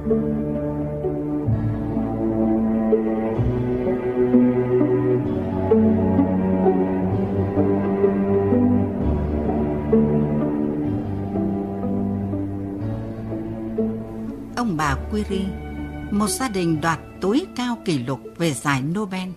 Ông bà Curie, một gia đình đoạt tối cao kỷ lục về giải Nobel.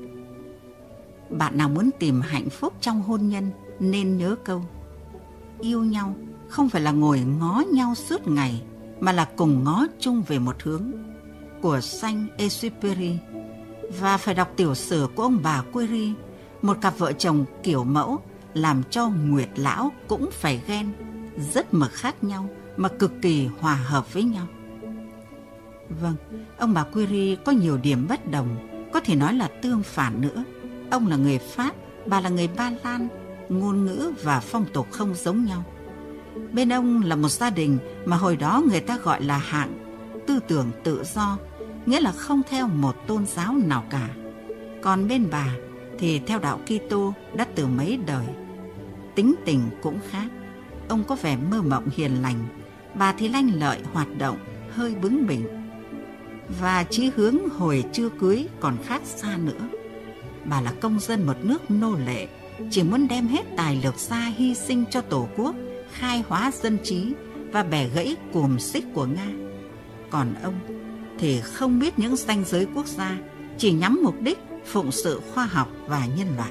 Bạn nào muốn tìm hạnh phúc trong hôn nhân nên nhớ câu: yêu nhau không phải là ngồi ngó nhau suốt ngày, mà là cùng ngó chung về một hướng, của Saint-Exupéry. Và phải đọc tiểu sử của ông bà Curie, một cặp vợ chồng kiểu mẫu làm cho Nguyệt Lão cũng phải ghen, rất mực khác nhau mà cực kỳ hòa hợp với nhau. Vâng, ông bà Curie có nhiều điểm bất đồng, có thể nói là tương phản nữa. Ông là người Pháp, bà là người Ba Lan, ngôn ngữ và phong tục không giống nhau. Bên ông là một gia đình mà hồi đó người ta gọi là hạng tư tưởng tự do, nghĩa là không theo một tôn giáo nào cả. Còn bên bà thì theo đạo Kitô đã từ mấy đời. Tính tình cũng khác, ông có vẻ mơ mộng hiền lành, bà thì lanh lợi hoạt động, hơi bướng bỉnh. Và chí hướng hồi chưa cưới còn khác xa nữa. Bà là công dân một nước nô lệ, chỉ muốn đem hết tài lực ra hy sinh cho Tổ quốc, khai hóa dân trí và bẻ gãy cùm xích của Nga. Còn ông thì không biết những ranh giới quốc gia, chỉ nhắm mục đích phụng sự khoa học và nhân loại.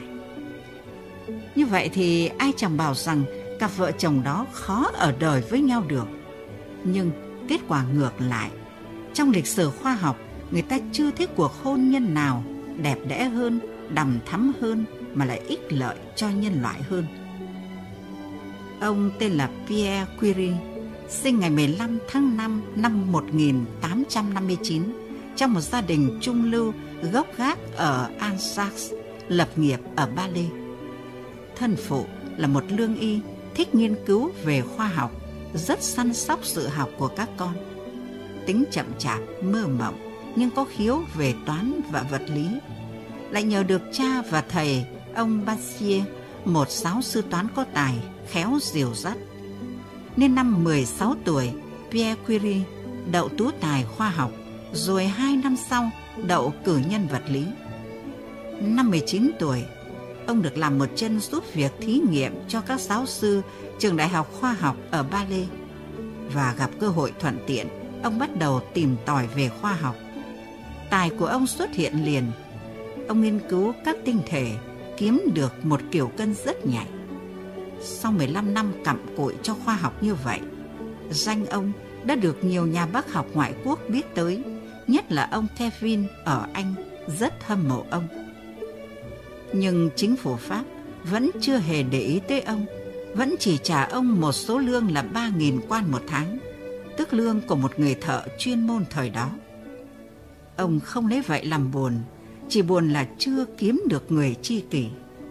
Như vậy thì ai chẳng bảo rằng cặp vợ chồng đó khó ở đời với nhau được. Nhưng kết quả ngược lại, trong lịch sử khoa học, người ta chưa thấy cuộc hôn nhân nào đẹp đẽ hơn, đằm thắm hơn mà lại ích lợi cho nhân loại hơn. Ông tên là Pierre Curie, sinh ngày 15 tháng 5 năm 1859 trong một gia đình trung lưu gốc gác ở Alsace, lập nghiệp ở Ba Lê. Thân phụ là một lương y, thích nghiên cứu về khoa học, rất săn sóc sự học của các con. Tính chậm chạp, mơ mộng, nhưng có khiếu về toán và vật lý. Lại nhờ được cha và thầy, ông Bassier, một giáo sư toán có tài, khéo dìu dắt. Nên năm 16 tuổi, Pierre Curie đậu tú tài khoa học, rồi 2 năm sau đậu cử nhân vật lý. Năm 19 tuổi, ông được làm một chân giúp việc thí nghiệm cho các giáo sư trường đại học khoa học ở Ba Lê. Và gặp cơ hội thuận tiện, ông bắt đầu tìm tòi về khoa học. Tài của ông xuất hiện liền. Ông nghiên cứu các tinh thể, kiếm được một kiểu cân rất nhạy. Sau 15 năm cặm cụi cho khoa học như vậy, danh ông đã được nhiều nhà bác học ngoại quốc biết tới, nhất là ông Kevin ở Anh rất hâm mộ ông. Nhưng chính phủ Pháp vẫn chưa hề để ý tới ông, vẫn chỉ trả ông một số lương là 3.000 quan một tháng, tức lương của một người thợ chuyên môn thời đó. Ông không lấy vậy làm buồn, chỉ buồn là chưa kiếm được người tri kỷ.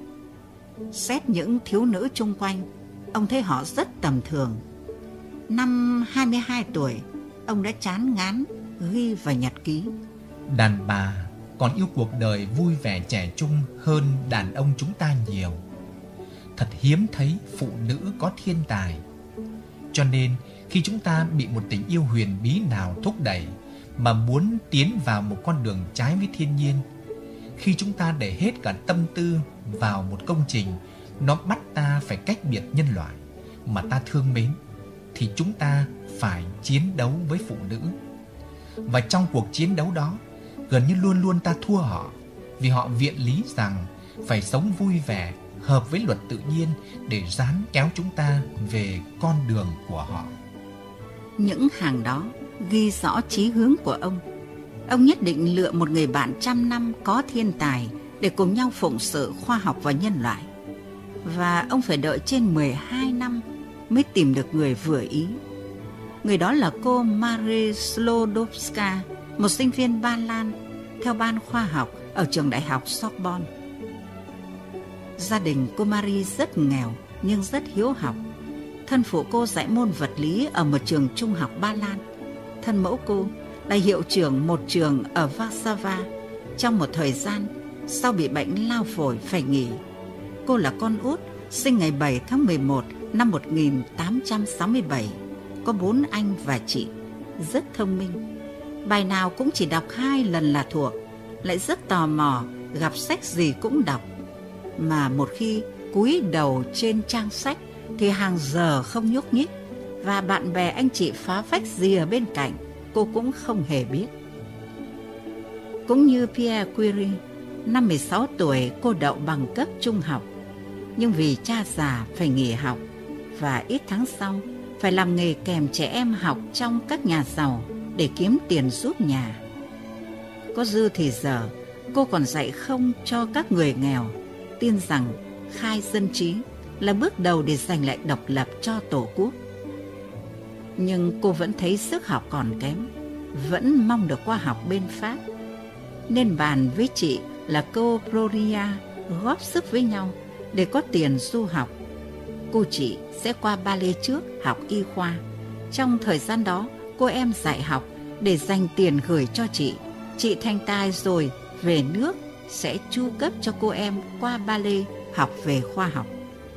Xét những thiếu nữ chung quanh, ông thấy họ rất tầm thường. Năm 22 tuổi, ông đã chán ngán ghi vào nhật ký: đàn bà còn yêu cuộc đời vui vẻ trẻ trung hơn đàn ông chúng ta nhiều. Thật hiếm thấy phụ nữ có thiên tài. Cho nên khi chúng ta bị một tình yêu huyền bí nào thúc đẩy mà muốn tiến vào một con đường trái với thiên nhiên, khi chúng ta để hết cả tâm tư vào một công trình nó bắt ta phải cách biệt nhân loại mà ta thương mến, thì chúng ta phải chiến đấu với phụ nữ. Và trong cuộc chiến đấu đó, gần như luôn luôn ta thua họ, vì họ viện lý rằng phải sống vui vẻ, hợp với luật tự nhiên để dán kéo chúng ta về con đường của họ. Những hàng đó ghi rõ chí hướng của ông. Ông nhất định lựa một người bạn trăm năm có thiên tài để cùng nhau phụng sự khoa học và nhân loại. Và ông phải đợi trên 12 năm mới tìm được người vừa ý. Người đó là cô Marie Sklodowska, một sinh viên Ba Lan theo ban khoa học ở trường đại học Sorbonne. Gia đình cô Marie rất nghèo nhưng rất hiếu học. Thân phụ cô dạy môn vật lý ở một trường trung học Ba Lan. Thân mẫu cô là hiệu trưởng một trường ở Warsaw. Trong một thời gian, sau bị bệnh lao phổi phải nghỉ. Cô là con út, sinh ngày 7 tháng 11 năm 1867, có 4 anh và chị. rất thông minh. Bài nào cũng chỉ đọc 2 lần là thuộc, lại rất tò mò, gặp sách gì cũng đọc. Mà một khi cúi đầu trên trang sách thì hàng giờ không nhúc nhích, và bạn bè anh chị phá phách gì ở bên cạnh, cô cũng không hề biết. Cũng như Pierre Curie, năm 16 tuổi cô đậu bằng cấp trung học, nhưng vì cha già phải nghỉ học và ít tháng sau phải làm nghề kèm trẻ em học trong các nhà giàu để kiếm tiền giúp nhà. Có dư thì giờ, cô còn dạy không cho các người nghèo, tin rằng khai dân trí là bước đầu để giành lại độc lập cho Tổ quốc. Nhưng cô vẫn thấy sức học còn kém, vẫn mong được qua học bên Pháp, nên bàn với chị là cô Gloria góp sức với nhau để có tiền du học. Cô chị sẽ qua Ba Lê trước học y khoa. Trong thời gian đó, cô em dạy học để dành tiền gửi cho chị. Chị thành tài rồi về nước sẽ chu cấp cho cô em qua Ba Lê học về khoa học.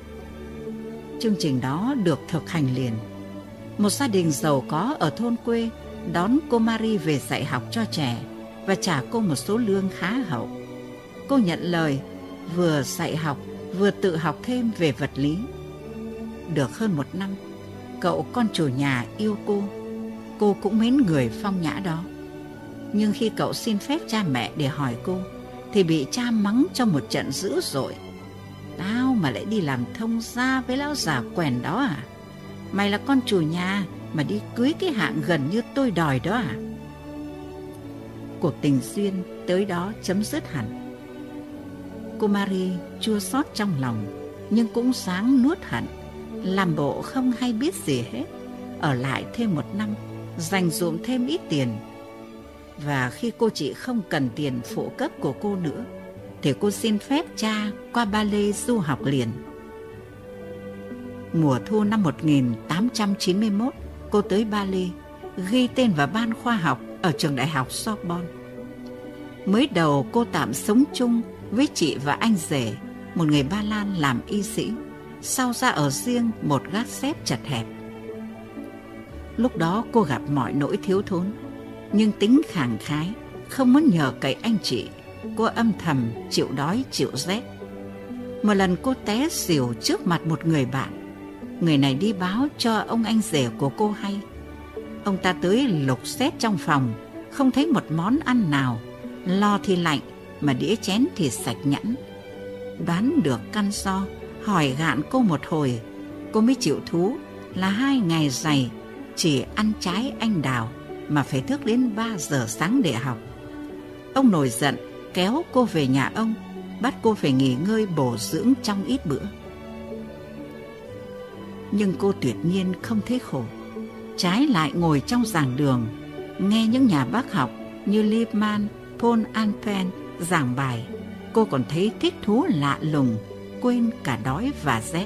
Chương trình đó được thực hành liền. Một gia đình giàu có ở thôn quê đón cô Marie về dạy học cho trẻ và trả cô một số lương khá hậu. Cô nhận lời, vừa dạy học vừa tự học thêm về vật lý. Được hơn 1 năm, cậu con chủ nhà yêu cô cũng mến người phong nhã đó. Nhưng khi cậu xin phép cha mẹ để hỏi cô, thì bị cha mắng cho một trận dữ dội. Tao mà lại đi làm thông gia với lão già quèn đó à? Mày là con chủ nhà mà đi cưới cái hạng gần như tôi đòi đó à? Cuộc tình duyên tới đó chấm dứt hẳn. Cô Marie chua xót trong lòng, nhưng cũng ráng nuốt hận, làm bộ không hay biết gì hết, ở lại thêm 1 năm, dành dụm thêm ít tiền. Và khi cô chị không cần tiền phụ cấp của cô nữa, thì cô xin phép cha qua Ba Lê du học liền. Mùa thu năm 1891, cô tới Ba Lê, ghi tên vào ban khoa học ở trường đại học Sorbonne. Mới đầu cô tạm sống chung với chị và anh rể, một người Ba Lan làm y sĩ, sau ra ở riêng một gác xếp chật hẹp. Lúc đó cô gặp mọi nỗi thiếu thốn, nhưng tính khẳng khái, không muốn nhờ cậy anh chị. Cô âm thầm chịu đói chịu rét. Một lần cô té xỉu trước mặt một người bạn. Người này đi báo cho ông anh rể của cô hay. Ông ta tới lục xét trong phòng, không thấy một món ăn nào, lò thì lạnh mà đĩa chén thì sạch nhẵn. Đoán được căn do, hỏi gạn cô một hồi, cô mới chịu thú là 2 ngày dày chỉ ăn trái anh đào mà phải thức đến 3 giờ sáng để học. Ông nổi giận kéo cô về nhà ông, bắt cô phải nghỉ ngơi bổ dưỡng trong ít bữa. Nhưng cô tuyệt nhiên không thấy khổ. Trái lại ngồi trong giảng đường, nghe những nhà bác học như Liebman, Paul Alpen giảng bài, cô còn thấy thích thú lạ lùng, quên cả đói và rét.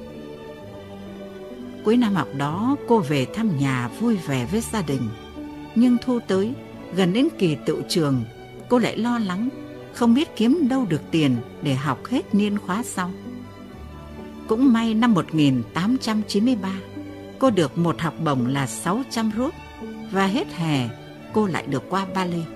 Cuối năm học đó, cô về thăm nhà vui vẻ với gia đình. Nhưng thu tới, gần đến kỳ tựu trường, cô lại lo lắng, không biết kiếm đâu được tiền để học hết niên khóa sau. Cũng may năm 1893, cô được một học bổng là 600 rúp, và hết hè cô lại được qua Ba Lê.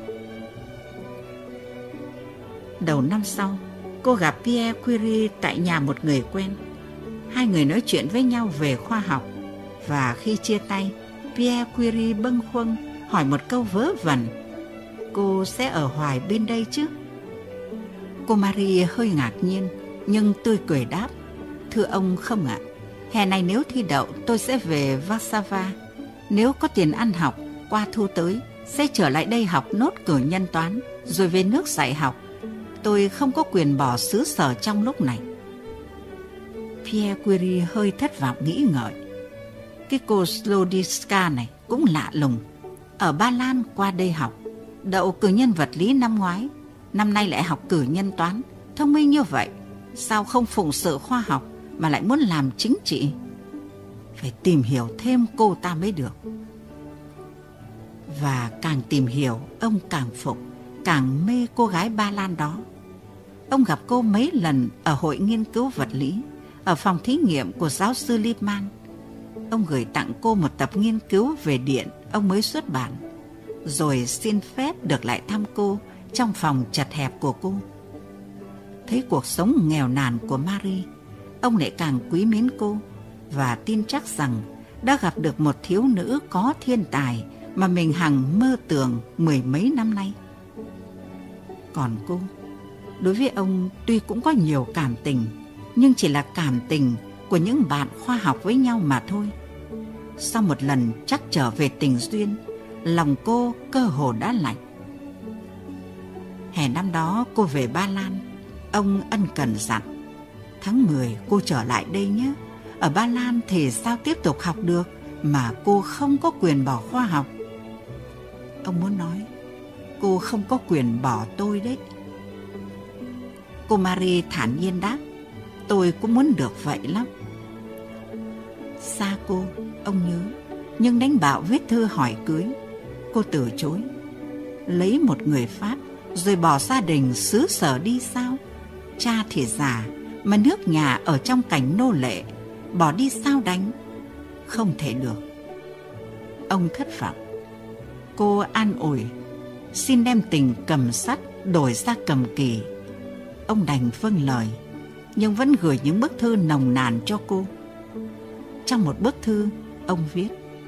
Đầu năm sau, cô gặp Pierre Curie tại nhà một người quen. 2 người nói chuyện với nhau về khoa học, và khi chia tay, Pierre Curie bâng khuâng hỏi một câu vớ vẩn: cô sẽ ở hoài bên đây chứ? Cô Marie hơi ngạc nhiên, nhưng tươi cười đáp: thưa ông, không ạ. Hè này nếu thi đậu, tôi sẽ về Warsaw. Nếu có tiền ăn học, qua thu tới sẽ trở lại đây học nốt cử nhân toán, rồi về nước dạy học. Tôi không có quyền bỏ xứ sở trong lúc này. Pierre Curie hơi thất vọng nghĩ ngợi. Cái cô Slodiska này cũng lạ lùng. Ở Ba Lan qua đây học, đậu cử nhân vật lý năm ngoái, năm nay lại học cử nhân toán. Thông minh như vậy, sao không phụng sự khoa học mà lại muốn làm chính trị? Phải tìm hiểu thêm cô ta mới được. Và càng tìm hiểu, ông càng phục, càng mê cô gái Ba Lan đó. Ông gặp cô mấy lần ở hội nghiên cứu vật lý, ở phòng thí nghiệm của giáo sư Liebman. Ông gửi tặng cô một tập nghiên cứu về điện ông mới xuất bản, rồi xin phép được lại thăm cô trong phòng chật hẹp của cô. Thấy cuộc sống nghèo nàn của Marie, ông lại càng quý mến cô và tin chắc rằng đã gặp được một thiếu nữ có thiên tài mà mình hằng mơ tưởng 10 mấy năm nay. Còn cô, đối với ông tuy cũng có nhiều cảm tình, nhưng chỉ là cảm tình của những bạn khoa học với nhau mà thôi. Sau một lần trắc trở về tình duyên, lòng cô cơ hồ đã lạnh. Hè năm đó cô về Ba Lan, ông ân cần dặn: tháng 10 cô trở lại đây nhé. Ở Ba Lan thì sao tiếp tục học được mà cô không có quyền bỏ khoa học. Ông muốn nói, cô không có quyền bỏ tôi đấy. Cô Marie thản nhiên đáp: tôi cũng muốn được vậy lắm. Xa cô, ông nhớ, nhưng đánh bạo viết thư hỏi cưới, cô từ chối. Lấy một người Pháp rồi bỏ gia đình xứ sở đi sao? Cha thì già, mà nước nhà ở trong cảnh nô lệ, bỏ đi sao đánh? Không thể được. Ông thất vọng. Cô an ủi, xin đem tình cầm sắt đổi ra cầm kỳ. Ông đành vâng lời, nhưng vẫn gửi những bức thư nồng nàn cho cô. Trong một bức thư, ông viết: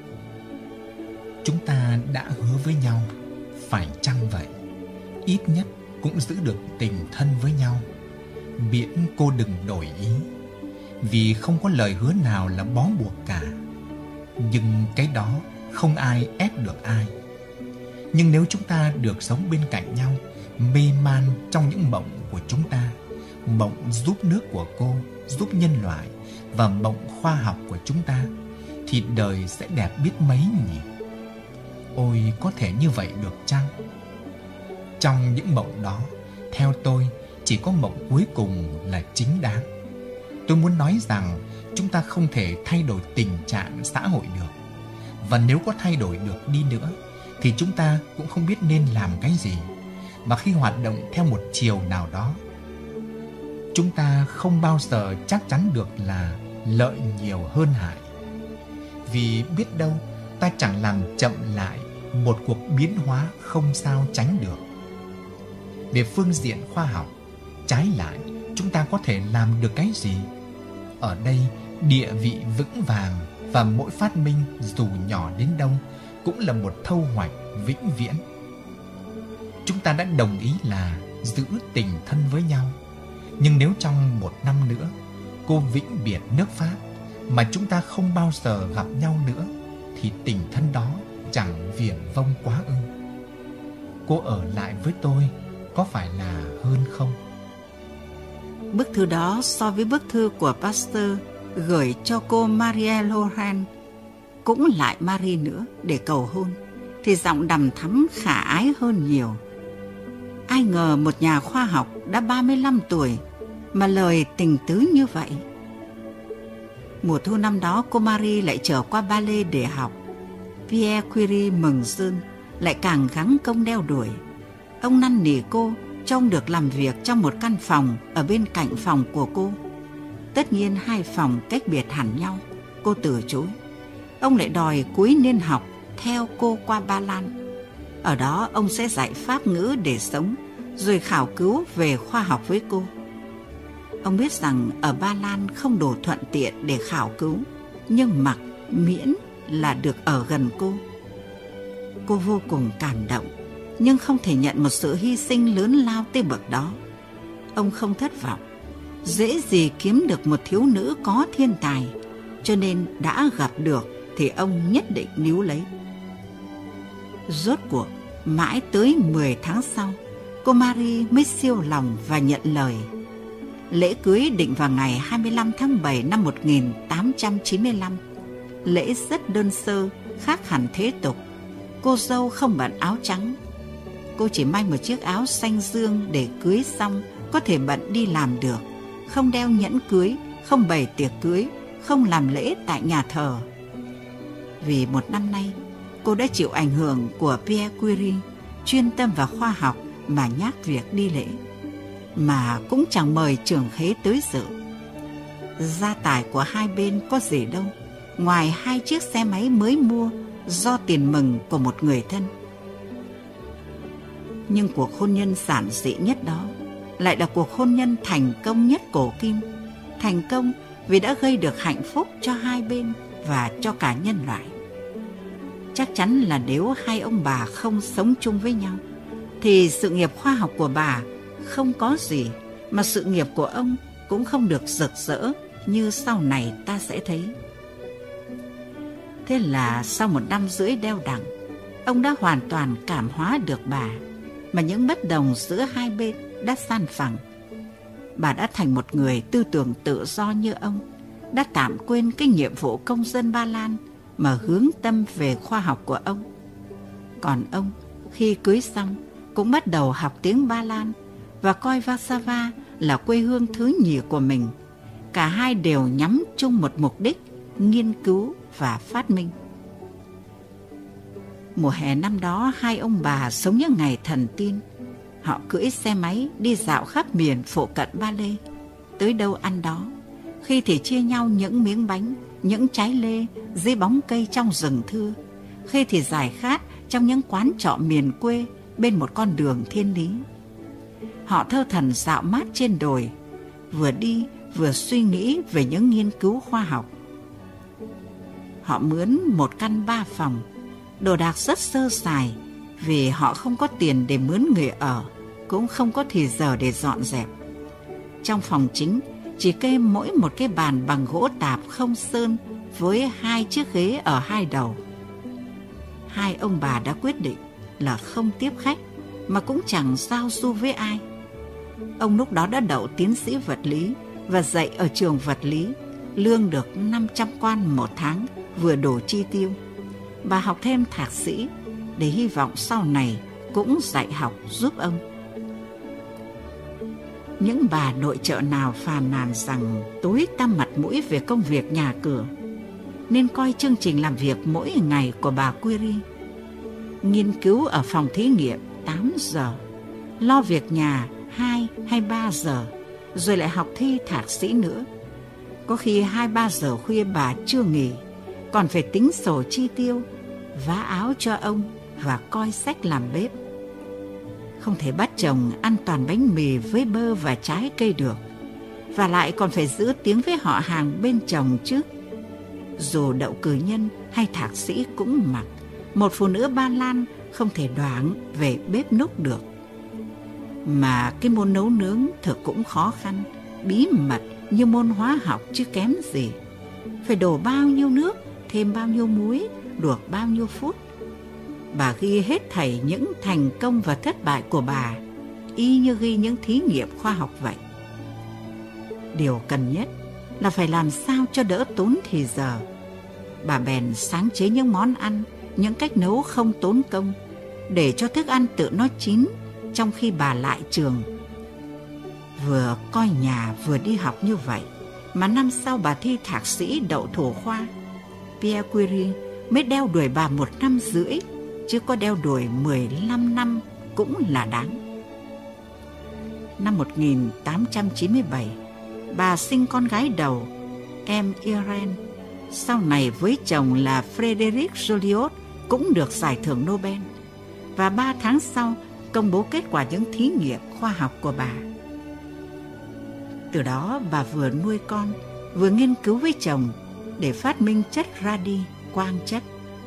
chúng ta đã hứa với nhau, phải chăng vậy? Ít nhất cũng giữ được tình thân với nhau, miễn cô đừng đổi ý, vì không có lời hứa nào là bó buộc cả. Nhưng cái đó không ai ép được ai. Nhưng nếu chúng ta được sống bên cạnh nhau, mê man trong những mộng của chúng ta, mộng giúp nước của cô, giúp nhân loại, và mộng khoa học của chúng ta, thì đời sẽ đẹp biết mấy nhỉ? Ôi, có thể như vậy được chăng? Trong những mộng đó, theo tôi, chỉ có mộng cuối cùng là chính đáng. Tôi muốn nói rằng chúng ta không thể thay đổi tình trạng xã hội được. Và nếu có thay đổi được đi nữa, thì chúng ta cũng không biết nên làm cái gì. Mà khi hoạt động theo một chiều nào đó, chúng ta không bao giờ chắc chắn được là lợi nhiều hơn hại. Vì biết đâu ta chẳng làm chậm lại một cuộc biến hóa không sao tránh được. Về phương diện khoa học, trái lại, chúng ta có thể làm được cái gì? Ở đây, địa vị vững vàng và mỗi phát minh dù nhỏ đến đâu cũng là một thâu hoạch vĩnh viễn. Chúng ta đã đồng ý là giữ tình thân với nhau. Nhưng nếu trong 1 năm nữa cô vĩnh biệt nước Pháp mà chúng ta không bao giờ gặp nhau nữa, thì tình thân đó chẳng viển vông quá ư? Cô ở lại với tôi có phải là hơn không? Bức thư đó so với bức thư của Pasteur gửi cho cô Marie Laurent, cũng lại Marie nữa, để cầu hôn, thì giọng đằm thắm khả ái hơn nhiều. Ai ngờ một nhà khoa học đã 35 tuổi mà lời tình tứ như vậy. Mùa thu năm đó, cô Marie lại trở qua Ba Lê để học. Pierre Curie mừng rơn, lại càng gắng công đeo đuổi. Ông năn nỉ cô cho ông được làm việc trong một căn phòng ở bên cạnh phòng của cô. Tất nhiên 2 phòng cách biệt hẳn nhau, cô từ chối. Ông lại đòi cuối niên học theo cô qua Ba Lan. Ở đó ông sẽ dạy Pháp ngữ để sống, rồi khảo cứu về khoa học với cô. Ông biết rằng ở Ba Lan không đủ thuận tiện để khảo cứu, nhưng mặc miễn là được ở gần cô. Cô vô cùng cảm động, nhưng không thể nhận một sự hy sinh lớn lao tới bậc đó. Ông không thất vọng. Dễ gì kiếm được một thiếu nữ có thiên tài, cho nên đã gặp được thì ông nhất định níu lấy. Rốt cuộc, mãi tới 10 tháng sau, cô Marie mới siêu lòng và nhận lời. Lễ cưới định vào ngày 25 tháng 7 năm 1895. Lễ rất đơn sơ, khác hẳn thế tục. Cô dâu không bận áo trắng. Cô chỉ may một chiếc áo xanh dương để cưới xong có thể bận đi làm được. Không đeo nhẫn cưới, không bày tiệc cưới, không làm lễ tại nhà thờ. Vì 1 năm nay, cô đã chịu ảnh hưởng của Pierre Curie, chuyên tâm vào khoa học mà nhác việc đi lễ, mà cũng chẳng mời trưởng khế tới dự. Gia tài của hai bên có gì đâu, ngoài 2 chiếc xe máy mới mua do tiền mừng của một người thân. Nhưng cuộc hôn nhân giản dị nhất đó lại là cuộc hôn nhân thành công nhất cổ kim. Thành công vì đã gây được hạnh phúc cho hai bên và cho cả nhân loại. Chắc chắn là nếu hai ông bà không sống chung với nhau, thì sự nghiệp khoa học của bà không có gì, mà sự nghiệp của ông cũng không được rực rỡ như sau này ta sẽ thấy. Thế là sau 1 năm rưỡi đeo đẳng, ông đã hoàn toàn cảm hóa được bà, mà những bất đồng giữa hai bên đã san phẳng. Bà đã thành một người tư tưởng tự do như ông, đã tạm quên cái nhiệm vụ công dân Ba Lan mà hướng tâm về khoa học của ông. Còn ông, khi cưới xong, cũng bắt đầu học tiếng Ba Lan và coi Warsaw là quê hương thứ nhì của mình. Cả hai đều nhắm chung một mục đích, nghiên cứu và phát minh. Mùa hè năm đó, hai ông bà sống những ngày thần tiên. Họ cưỡi xe máy đi dạo khắp miền phụ cận Ba Lê, tới đâu ăn đó. Khi thì chia nhau những miếng bánh, những trái lê dưới bóng cây trong rừng thưa. Khi thì giải khát trong những quán trọ miền quê bên một con đường thiên lý. Họ thơ thẩn dạo mát trên đồi, vừa đi vừa suy nghĩ về những nghiên cứu khoa học. Họ mướn một căn 3 phòng, đồ đạc rất sơ sài vì họ không có tiền để mướn người ở, cũng không có thì giờ để dọn dẹp. Trong phòng chính chỉ kê mỗi một cái bàn bằng gỗ tạp không sơn với 2 chiếc ghế ở hai đầu. Hai ông bà đã quyết định là không tiếp khách, mà cũng chẳng giao du với ai. Ông lúc đó đã đậu tiến sĩ vật lý và dạy ở trường vật lý, lương được 500 quan một tháng, vừa đủ chi tiêu. Bà học thêm thạc sĩ để hy vọng sau này cũng dạy học giúp ông. Những bà nội trợ nào phàn nàn rằng tối tăm mặt mũi về công việc nhà cửa, nên coi chương trình làm việc mỗi ngày của bà Curie. Nghiên cứu ở phòng thí nghiệm 8 giờ, lo việc nhà 2 hay 3 giờ, rồi lại học thi thạc sĩ nữa. Có khi 2-3 giờ khuya bà chưa nghỉ, còn phải tính sổ chi tiêu, vá áo cho ông và coi sách làm bếp. Không thể bắt chồng ăn toàn bánh mì với bơ và trái cây được, và lại còn phải giữ tiếng với họ hàng bên chồng chứ. Dù đậu cử nhân hay thạc sĩ cũng mặc, một phụ nữ Ba Lan không thể đoảng về bếp núc được. Mà cái môn nấu nướng thực cũng khó khăn, bí mật như môn hóa học chứ kém gì. Phải đổ bao nhiêu nước, thêm bao nhiêu muối, luộc bao nhiêu phút. Bà ghi hết thảy những thành công và thất bại của bà, y như ghi những thí nghiệm khoa học vậy. Điều cần nhất là phải làm sao cho đỡ tốn thì giờ. Bà bèn sáng chế những món ăn, những cách nấu không tốn công, để cho thức ăn tự nó chín trong khi bà lại trường. Vừa coi nhà vừa đi học như vậy, mà năm sau bà thi thạc sĩ đậu thủ khoa. Pierre Curie mới đeo đuổi bà 1 năm rưỡi, chứ có đeo đuổi 15 năm cũng là đáng. Năm 1897, bà sinh con gái đầu, em Irene. Sau này với chồng là Frédéric Joliot cũng được giải thưởng Nobel. Và 3 tháng sau công bố kết quả những thí nghiệm khoa học của bà. Từ đó bà vừa nuôi con, vừa nghiên cứu với chồng để phát minh chất radi, quang chất.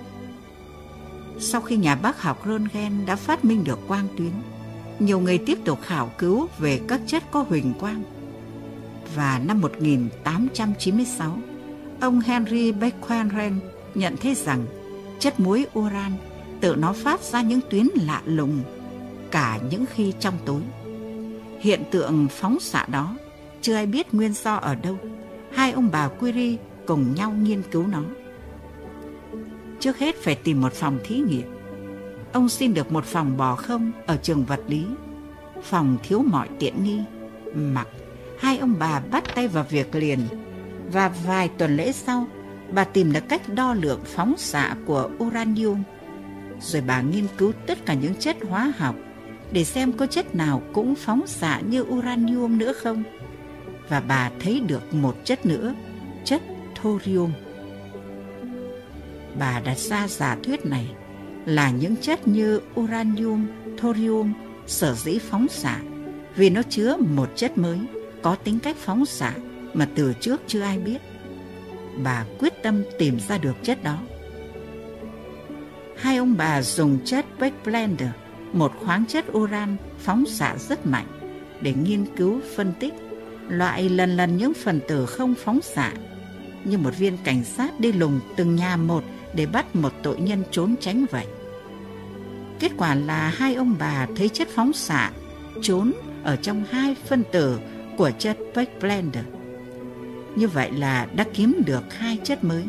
Sau khi nhà bác học Röntgen đã phát minh được quang tuyến, nhiều người tiếp tục khảo cứu về các chất có huỳnh quang. Và năm 1896, ông Henry Becquerel nhận thấy rằng chất muối uran tự nó phát ra những tuyến lạ lùng, cả những khi trong tối. Hiện tượng phóng xạ đó chưa ai biết nguyên do ở đâu. Hai ông bà Curie cùng nhau nghiên cứu nó. Trước hết phải tìm một phòng thí nghiệm. Ông xin được một phòng bò không ở trường vật lý. Phòng thiếu mọi tiện nghi. Mặc hai ông bà bắt tay vào việc liền. Và vài tuần lễ sau, bà tìm được cách đo lượng phóng xạ của uranium. Rồi bà nghiên cứu tất cả những chất hóa học để xem có chất nào cũng phóng xạ như uranium nữa không. Và bà thấy được một chất nữa, chất thorium. Bà đặt ra giả thuyết này là những chất như uranium, thorium sở dĩ phóng xạ vì nó chứa một chất mới có tính cách phóng xạ mà từ trước chưa ai biết. Bà quyết tâm tìm ra được chất đó. Hai ông bà dùng chất Beck-Blender, một khoáng chất uran phóng xạ rất mạnh, để nghiên cứu phân tích, loại lần lần những phần tử không phóng xạ, như một viên cảnh sát đi lùng từng nhà một để bắt một tội nhân trốn tránh vậy. Kết quả là hai ông bà thấy chất phóng xạ trốn ở trong hai phân tử của chất Beck-Blender. Như vậy là đã kiếm được hai chất mới.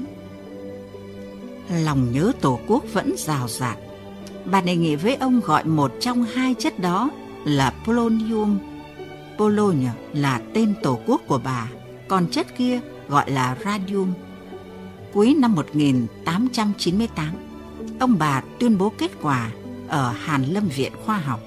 Lòng nhớ Tổ quốc vẫn rào rạt. Bà đề nghị với ông gọi một trong hai chất đó là polonium. Polonia là tên tổ quốc của bà, còn chất kia gọi là radium. Cuối năm 1898, ông bà tuyên bố kết quả ở Hàn Lâm Viện Khoa học.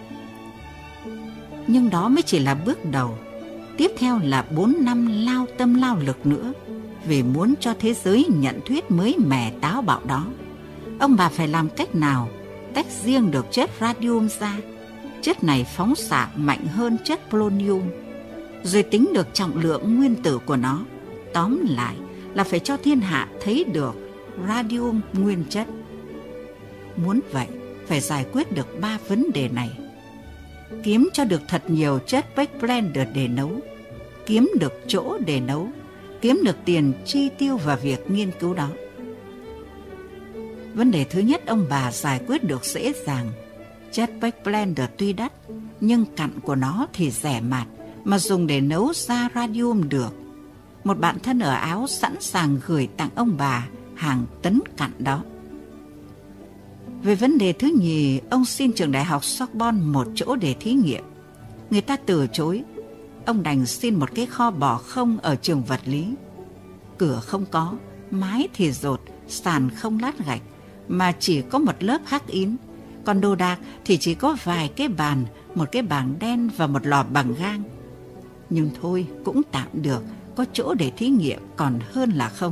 Nhưng đó mới chỉ là bước đầu. Tiếp theo là 4 năm lao tâm lao lực nữa vì muốn cho thế giới nhận thuyết mới mẻ táo bạo đó. Ông bà phải làm cách nào tách riêng được chất radium ra. Chất này phóng xạ mạnh hơn chất polonium, rồi tính được trọng lượng nguyên tử của nó. Tóm lại là phải cho thiên hạ thấy được radium nguyên chất. Muốn vậy, phải giải quyết được 3 vấn đề này. Kiếm cho được thật nhiều chất Beck-Blender để nấu, kiếm được chỗ để nấu, kiếm được tiền chi tiêu vào việc nghiên cứu đó. Vấn đề thứ nhất ông bà giải quyết được dễ dàng. Chất Beck-Blender tuy đắt, nhưng cặn của nó thì rẻ mạt, mà dùng để nấu ra radium được. Một bạn thân ở Áo sẵn sàng gửi tặng ông bà hàng tấn cặn đó. Về vấn đề thứ nhì, ông xin trường đại học Sorbonne một chỗ để thí nghiệm. Người ta từ chối. Ông đành xin một cái kho bỏ không ở trường vật lý. Cửa không có, mái thì dột, sàn không lát gạch, mà chỉ có một lớp hắc ín. Còn đồ đạc thì chỉ có vài cái bàn, một cái bảng đen và một lò bằng gang. Nhưng thôi, cũng tạm được, có chỗ để thí nghiệm còn hơn là không.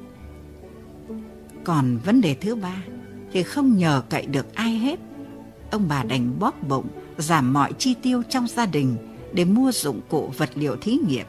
Còn vấn đề thứ ba thì không nhờ cậy được ai hết. Ông bà đành bóp bụng, giảm mọi chi tiêu trong gia đình để mua dụng cụ vật liệu thí nghiệm.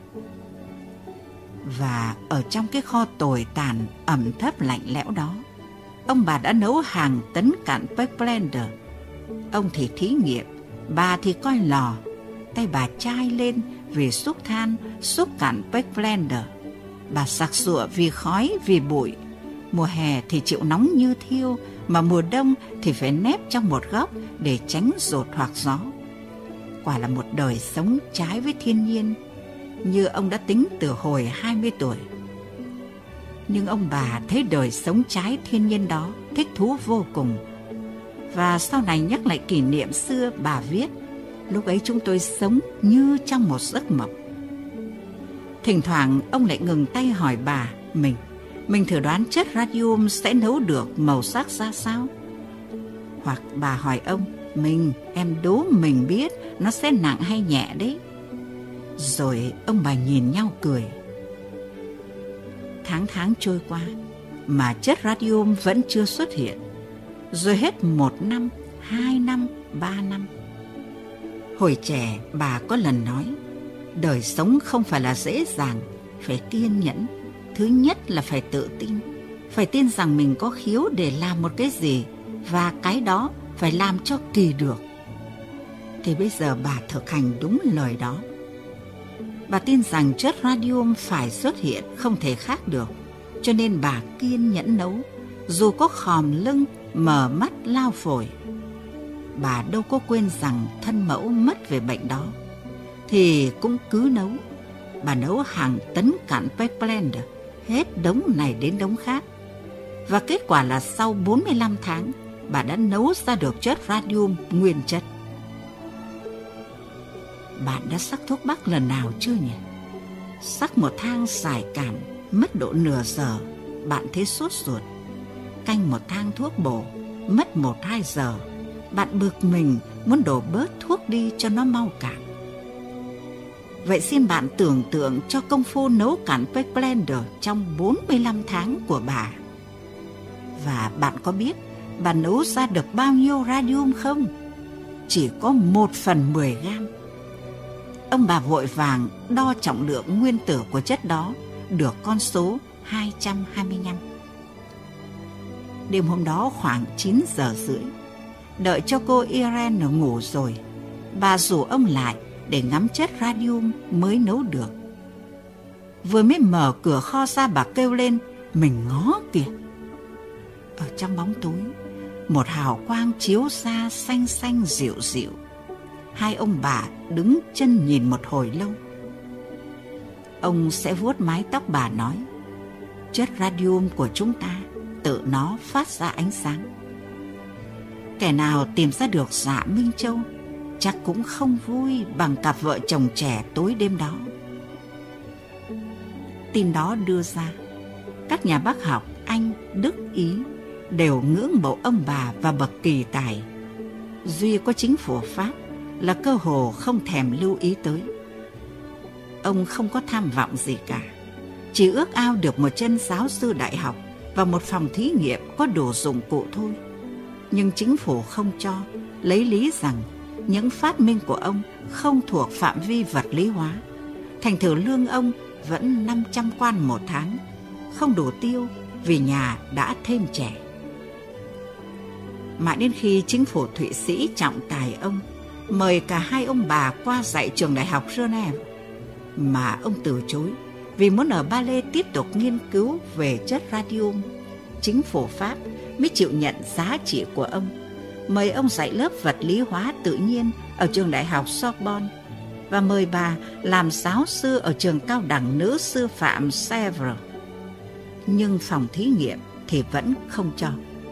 Và ở trong cái kho tồi tàn, ẩm thấp lạnh lẽo đó, ông bà đã nấu hàng tấn cặn Beck-Blender. Ông thì thí nghiệm, bà thì coi lò. Tay bà chai lên vì xúc than, xúc cặn Beck-Blender. Bà sặc sụa vì khói, vì bụi. Mùa hè thì chịu nóng như thiêu, mà mùa đông thì phải nép trong một góc để tránh dột hoặc gió. Quả là một đời sống trái với thiên nhiên, như ông đã tính từ hồi 20 tuổi. Nhưng ông bà thấy đời sống trái thiên nhiên đó thích thú vô cùng. Và sau này nhắc lại kỷ niệm xưa, bà viết: lúc ấy chúng tôi sống như trong một giấc mộng. Thỉnh thoảng ông lại ngừng tay hỏi bà mình thử đoán chất radium sẽ nấu được màu sắc ra sao. Hoặc bà hỏi ông: em đố mình biết nó sẽ nặng hay nhẹ đấy. Rồi ông bà nhìn nhau cười. Tháng trôi qua mà chất radium vẫn chưa xuất hiện. Rồi hết 1 năm, 2 năm, 3 năm. Hồi trẻ bà có lần nói: đời sống không phải là dễ dàng, phải kiên nhẫn. Thứ nhất là phải tự tin, phải tin rằng mình có khiếu để làm một cái gì, và cái đó phải làm cho kỳ được. Thì bây giờ bà thực hành đúng lời đó. Bà tin rằng chất radium phải xuất hiện, không thể khác được. Cho nên bà kiên nhẫn nấu, dù có khòm lưng, mở mắt lao phổi. Bà đâu có quên rằng thân mẫu mất về bệnh đó, thì cũng cứ nấu. Bà nấu hàng tấn cặn Beck-Blender, hết đống này đến đống khác. Và kết quả là sau 45 tháng, bà đã nấu ra được chất radium nguyên chất. Bạn đã sắc thuốc bắc lần nào chưa nhỉ? Sắc một thang giải cảm, mất độ nửa giờ, bạn thấy sốt ruột. Canh một thang thuốc bổ, mất 1-2 giờ, bạn bực mình muốn đổ bớt thuốc đi cho nó mau cạn. Vậy xin bạn tưởng tượng cho công phu nấu cặn Beck-Blender trong 45 tháng của bà. Và bạn có biết bà nấu ra được bao nhiêu radium không? Chỉ có 1/10 gam. Ông bà vội vàng đo trọng lượng nguyên tử của chất đó, được con số 225. Đêm hôm đó khoảng 9 giờ rưỡi, đợi cho cô Irene ngủ rồi, bà rủ ông lại để ngắm chất radium mới nấu được. Vừa mới mở cửa kho ra, bà kêu lên: "Mình ngó kìa!" Ở trong bóng tối, một hào quang chiếu ra xanh xanh dịu dịu. Hai ông bà đứng chân nhìn một hồi lâu. Ông sẽ vuốt mái tóc bà nói: "Chất radium của chúng ta tự nó phát ra ánh sáng. Kẻ nào tìm ra được Dạ Minh Châu chắc cũng không vui bằng cặp vợ chồng trẻ tối đêm đó." Tin đó đưa ra, các nhà bác học Anh, Đức, Ý đều ngưỡng mộ ông bà và bậc kỳ tài. Duy có chính phủ Pháp là cơ hồ không thèm lưu ý tới. Ông không có tham vọng gì cả, chỉ ước ao được một chân giáo sư đại học và một phòng thí nghiệm có đủ dụng cụ thôi. Nhưng chính phủ không cho, lấy lý rằng những phát minh của ông không thuộc phạm vi vật lý hóa. Thành thử lương ông vẫn 500 quan một tháng, không đủ tiêu vì nhà đã thêm trẻ. Mãi đến khi chính phủ Thụy Sĩ trọng tài ông, mời cả hai ông bà qua dạy trường đại học Geneva, mà ông từ chối vì muốn ở Ba Lê tiếp tục nghiên cứu về chất radium, chính phủ Pháp mới chịu nhận giá trị của ông, mời ông dạy lớp vật lý hóa tự nhiên ở trường đại học Sorbonne và mời bà làm giáo sư ở trường cao đẳng nữ sư phạm Sèvres. Nhưng phòng thí nghiệm thì vẫn không cho.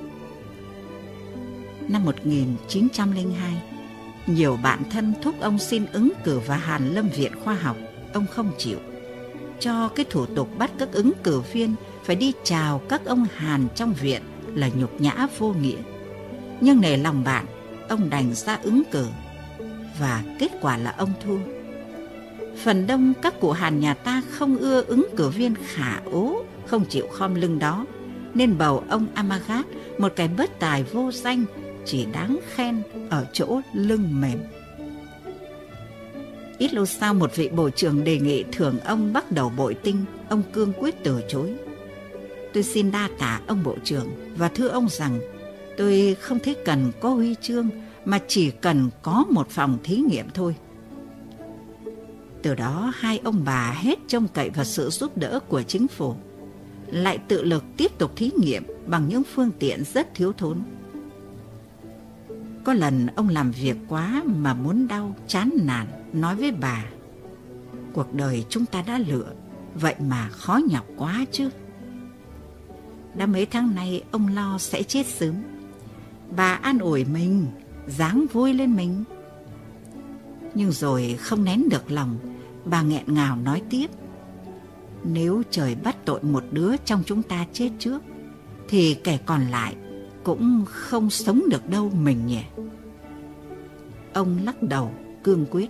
Năm 1902, nhiều bạn thân thúc ông xin ứng cử vào Hàn Lâm Viện Khoa học. Ông không chịu, cho cái thủ tục bắt các ứng cử viên phải đi chào các ông Hàn trong viện là nhục nhã vô nghĩa. Nhưng nể lòng bạn, ông đành ra ứng cử, và kết quả là ông thua. Phần đông các cụ Hàn nhà ta không ưa ứng cử viên khả ố, không chịu khom lưng đó, nên bầu ông Amagat, một cái bất tài vô danh, chỉ đáng khen ở chỗ lưng mềm. Ít lâu sau, một vị bộ trưởng đề nghị thưởng ông bắt đầu bội tinh. Ông cương quyết từ chối. "Tôi xin đa tạ ông bộ trưởng và thưa ông rằng tôi không thấy cần có huy chương, mà chỉ cần có một phòng thí nghiệm thôi." Từ đó hai ông bà hết trông cậy vào sự giúp đỡ của chính phủ, lại tự lực tiếp tục thí nghiệm bằng những phương tiện rất thiếu thốn. Có lần ông làm việc quá mà muốn đau, chán nản, nói với bà: "Cuộc đời chúng ta đã lựa, vậy mà khó nhọc quá chứ." Đã mấy tháng nay ông lo sẽ chết sớm. Bà an ủi mình, ráng vui lên mình. Nhưng rồi không nén được lòng, bà nghẹn ngào nói tiếp: "Nếu trời bắt tội một đứa trong chúng ta chết trước, thì kẻ còn lại cũng không sống được đâu mình nhỉ." Ông lắc đầu cương quyết: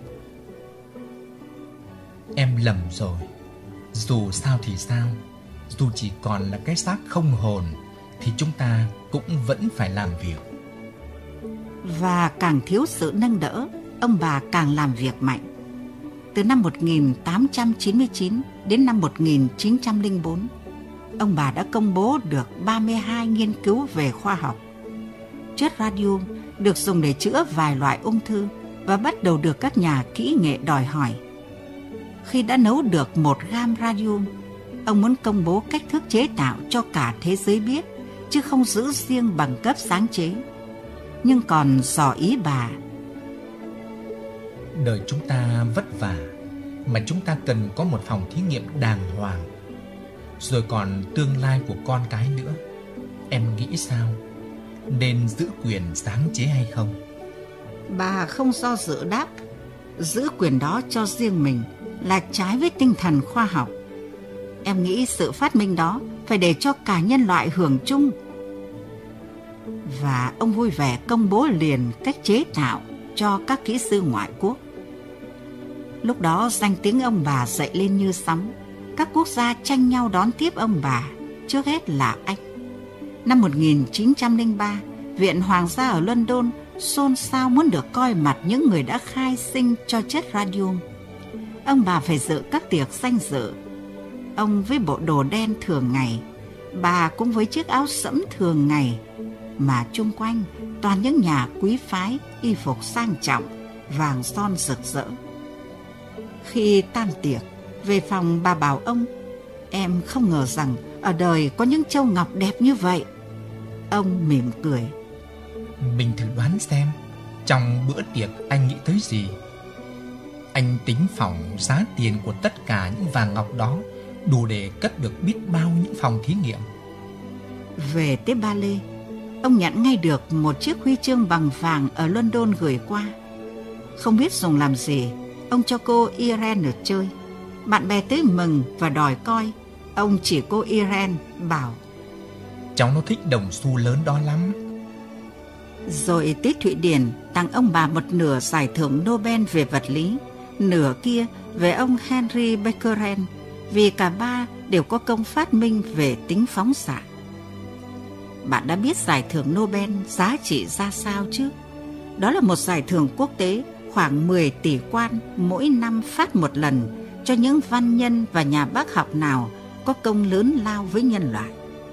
"Em lầm rồi. Dù sao thì sao, dù chỉ còn là cái xác không hồn, thì chúng ta cũng vẫn phải làm việc." Và càng thiếu sự nâng đỡ, ông bà càng làm việc mạnh. Từ năm 1899 đến năm 1904, ông bà đã công bố được 32 nghiên cứu về khoa học. Chất radium được dùng để chữa vài loại ung thư và bắt đầu được các nhà kỹ nghệ đòi hỏi. Khi đã nấu được 1 gam radium, ông muốn công bố cách thức chế tạo cho cả thế giới biết, chứ không giữ riêng bằng cấp sáng chế. Nhưng còn dò ý bà: "Đời chúng ta vất vả, mà chúng ta cần có một phòng thí nghiệm đàng hoàng. Rồi còn tương lai của con cái nữa. Em nghĩ sao? Nên giữ quyền sáng chế hay không?" Bà không do dự đáp: "Giữ quyền đó cho riêng mình là trái với tinh thần khoa học. Em nghĩ sự phát minh đó phải để cho cả nhân loại hưởng chung." Và ông vui vẻ công bố liền cách chế tạo cho các kỹ sư ngoại quốc. Lúc đó danh tiếng ông bà dậy lên như sóng. Các quốc gia tranh nhau đón tiếp ông bà, trước hết là Anh. Năm 1903, Viện Hoàng gia ở London xôn xao muốn được coi mặt những người đã khai sinh cho chất radium. Ông bà phải dự các tiệc danh dự. Ông với bộ đồ đen thường ngày, bà cũng với chiếc áo sẫm thường ngày, mà chung quanh toàn những nhà quý phái, y phục sang trọng, vàng son rực rỡ. Khi tan tiệc, về phòng bà bảo ông, em không ngờ rằng ở đời có những châu ngọc đẹp như vậy. Ông mỉm cười. Mình thử đoán xem, trong bữa tiệc anh nghĩ tới gì? Anh tính phỏng giá tiền của tất cả những vàng ngọc đó đủ để cất được biết bao những phòng thí nghiệm. Về tới Ba Lê, ông nhận ngay được một chiếc huy chương bằng vàng ở London gửi qua. Không biết dùng làm gì, ông cho cô Irene chơi. Bạn bè tới mừng và đòi coi. Ông chỉ cô Irene bảo, cháu nó thích đồng xu lớn đó lắm. Rồi tới Thụy Điển tặng ông bà một nửa giải thưởng Nobel về vật lý, nửa kia về ông Henry Becquerel, vì cả ba đều có công phát minh về tính phóng xạ. Bạn đã biết giải thưởng Nobel giá trị ra sao chứ? Đó là một giải thưởng quốc tế, khoảng 10 tỷ quan mỗi năm phát một lần cho những văn nhân và nhà bác học nào có công lớn lao với nhân loại.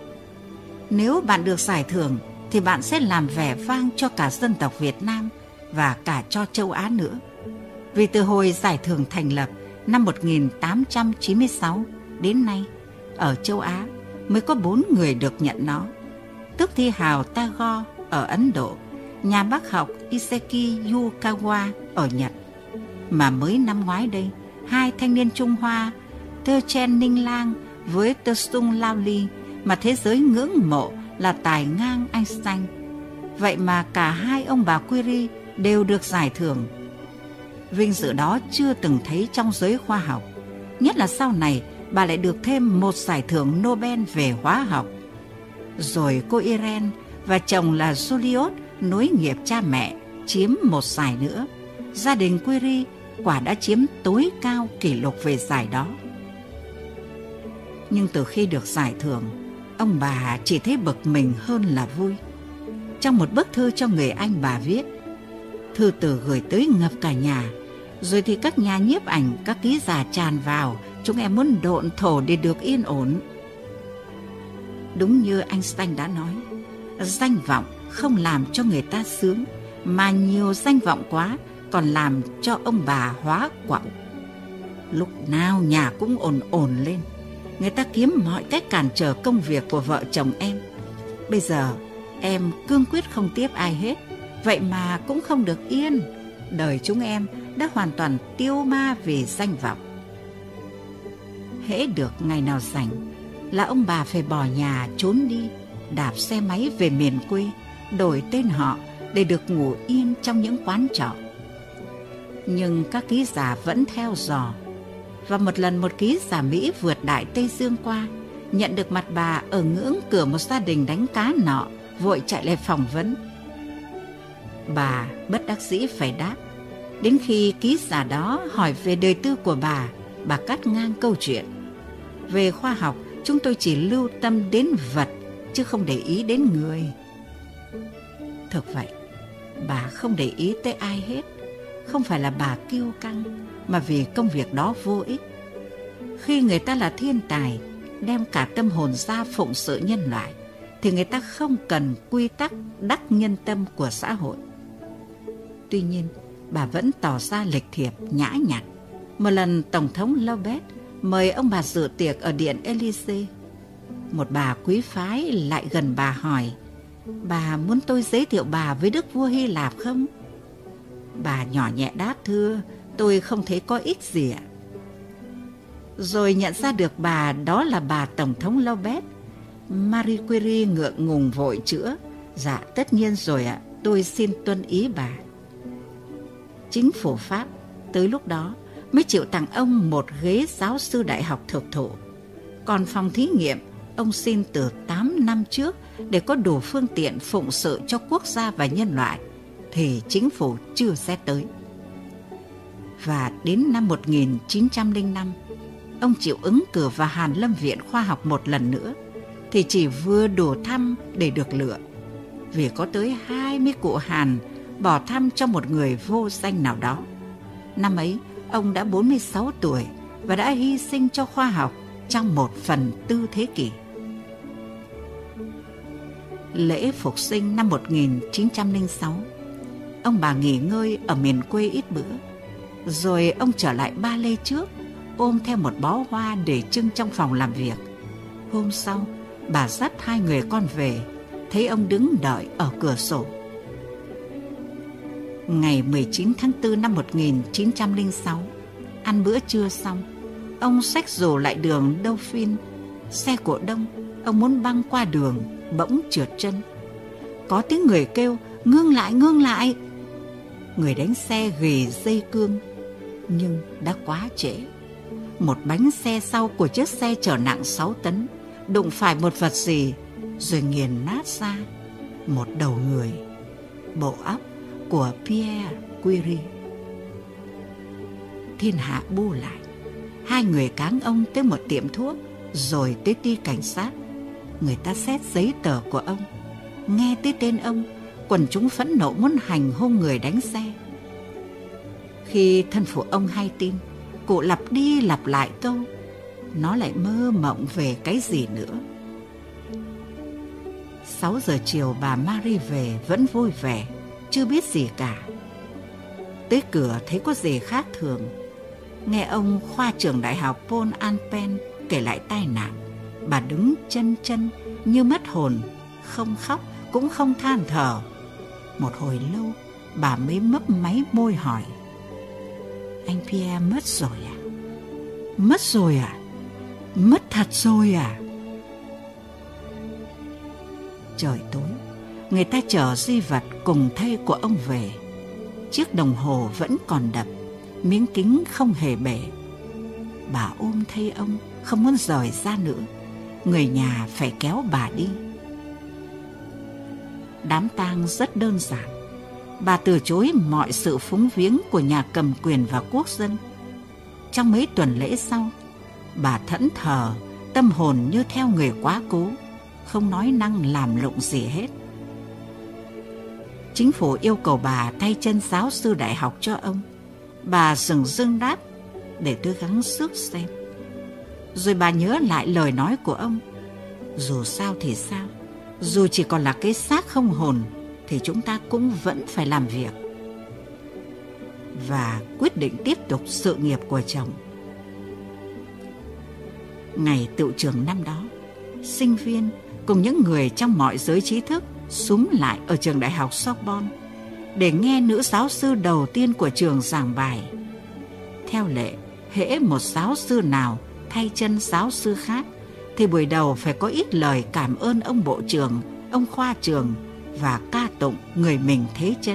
Nếu bạn được giải thưởng thì bạn sẽ làm vẻ vang cho cả dân tộc Việt Nam và cả cho châu Á nữa. Vì từ hồi giải thưởng thành lập năm 1896 đến nay, ở châu Á mới có 4 người được nhận nó. Tước thi hào Tagore ở Ấn Độ, nhà bác học Iseki Yukawa ở Nhật. Mà mới năm ngoái đây, 2 thanh niên Trung Hoa, Tơ Chen Ninh Lang với Tơ Sung Lao Ly mà thế giới ngưỡng mộ là tài ngang Einstein. Vậy mà cả hai ông bà Curie đều được giải thưởng. Vinh dự đó chưa từng thấy trong giới khoa học. Nhất là sau này bà lại được thêm một giải thưởng Nobel về hóa học. Rồi cô Irene và chồng là Julius nối nghiệp cha mẹ chiếm một giải nữa. Gia đình Curie quả đã chiếm tối cao kỷ lục về giải đó. Nhưng từ khi được giải thưởng, ông bà chỉ thấy bực mình hơn là vui. Trong một bức thư cho người anh bà viết, thư từ gửi tới ngập cả nhà. Rồi thì các nhà nhiếp ảnh, các ký giả tràn vào, chúng em muốn độn thổ để được yên ổn. Đúng như Einstein đã nói, danh vọng không làm cho người ta sướng, mà nhiều danh vọng quá còn làm cho ông bà hóa quặng. Lúc nào nhà cũng ồn ồn lên, người ta kiếm mọi cách cản trở công việc của vợ chồng em. Bây giờ em cương quyết không tiếp ai hết, vậy mà cũng không được yên. Đời chúng em đã hoàn toàn tiêu ma vì danh vọng. Hễ được ngày nào rảnh là ông bà phải bỏ nhà trốn đi, đạp xe máy về miền quê, đổi tên họ để được ngủ yên trong những quán trọ. Nhưng các ký giả vẫn theo dò. Và một lần một ký giả Mỹ vượt Đại Tây Dương qua, nhận được mặt bà ở ngưỡng cửa một gia đình đánh cá nọ, vội chạy lại phỏng vấn. Bà bất đắc dĩ phải đáp. Đến khi ký giả đó hỏi về đời tư của bà cắt ngang câu chuyện. Về khoa học, chúng tôi chỉ lưu tâm đến vật, chứ không để ý đến người. Thực vậy, bà không để ý tới ai hết. Không phải là bà kiêu căng, mà vì công việc đó vô ích. Khi người ta là thiên tài, đem cả tâm hồn ra phụng sự nhân loại, thì người ta không cần quy tắc đắc nhân tâm của xã hội. Tuy nhiên, bà vẫn tỏ ra lịch thiệp, nhã nhặn. Một lần Tổng thống Lopez mời ông bà dự tiệc ở điện Élysée. Một bà quý phái lại gần bà hỏi, bà muốn tôi giới thiệu bà với đức vua Hy Lạp không? Bà nhỏ nhẹ đáp, thưa, tôi không thấy có ích gì ạ. Rồi nhận ra được bà đó là bà Tổng thống Lopez. Marie Curie ngượng ngùng vội chữa, dạ tất nhiên rồi ạ, tôi xin tuân ý bà. Chính phủ Pháp tới lúc đó mới chịu tặng ông một ghế giáo sư đại học thực thụ. Còn phòng thí nghiệm, ông xin từ 8 năm trước để có đủ phương tiện phụng sự cho quốc gia và nhân loại, thì chính phủ chưa xét tới. Và đến năm 1905, ông chịu ứng cử vào Hàn Lâm Viện Khoa học một lần nữa. thì chỉ vừa đủ thăm để được lựa, vì có tới 20 cụ Hàn bỏ thăm cho một người vô danh nào đó. Năm ấy, ông đã 46 tuổi và đã hy sinh cho khoa học trong 1/4 thế kỷ. Lễ Phục sinh năm 1906, ông bà nghỉ ngơi ở miền quê ít bữa, rồi ông trở lại Ba Lê trước, ôm theo một bó hoa để trưng trong phòng làm việc. Hôm sau, bà dắt 2 người con về, thấy ông đứng đợi ở cửa sổ. Ngày 19 tháng 4 năm 1906, ăn bữa trưa xong, ông xách rổ lại đường Dauphine. Xe của Đông, ông muốn băng qua đường, bỗng trượt chân. Có tiếng người kêu, ngưng lại, ngưng lại. Người đánh xe ghì dây cương, nhưng đã quá trễ. Một bánh xe sau của chiếc xe chở nặng 6 tấn đụng phải một vật gì, rồi nghiền nát ra một đầu người, bộ óc của Pierre Curie. Thiên hạ bu lại. 2 người cáng ông tới một tiệm thuốc, rồi tới ty cảnh sát. Người ta xét giấy tờ của ông. Nghe tới tên ông, quần chúng phẫn nộ muốn hành hung người đánh xe. Khi thân phụ ông hay tin, cụ lặp đi lặp lại câu, nó lại mơ mộng về cái gì nữa. 6 giờ chiều bà Marie về vẫn vui vẻ, chưa biết gì cả. Tới cửa thấy có gì khác thường. Nghe ông khoa trưởng đại học Paul Alpen kể lại tai nạn, bà đứng chân chân như mất hồn, không khóc cũng không than thở. Một hồi lâu bà mới mấp máy môi hỏi, anh Pierre mất rồi à? Mất rồi à? Mất thật rồi à? Trời tối, người ta chở di vật cùng thây của ông về. Chiếc đồng hồ vẫn còn đập, miếng kính không hề bể. Bà ôm thây ông, không muốn rời ra nữa. Người nhà phải kéo bà đi. Đám tang rất đơn giản. Bà từ chối mọi sự phúng viếng của nhà cầm quyền và quốc dân. Trong mấy tuần lễ sau, bà thẫn thờ, tâm hồn như theo người quá cố, không nói năng làm lụng gì hết. Chính phủ yêu cầu bà thay chân giáo sư đại học cho ông. Bà dừng dưng đáp, để tôi gắng sức xem. Rồi bà nhớ lại lời nói của ông, dù sao thì sao, dù chỉ còn là cái xác không hồn, thì chúng ta cũng vẫn phải làm việc. Và quyết định tiếp tục sự nghiệp của chồng. Ngày tựu trường năm đó, sinh viên cùng những người trong mọi giới trí thức xúm lại ở trường đại học Sorbonne để nghe nữ giáo sư đầu tiên của trường giảng bài. Theo lệ, hễ một giáo sư nào thay chân giáo sư khác, thì buổi đầu phải có ít lời cảm ơn ông bộ trưởng, ông khoa trưởng và ca tụng người mình thế chân.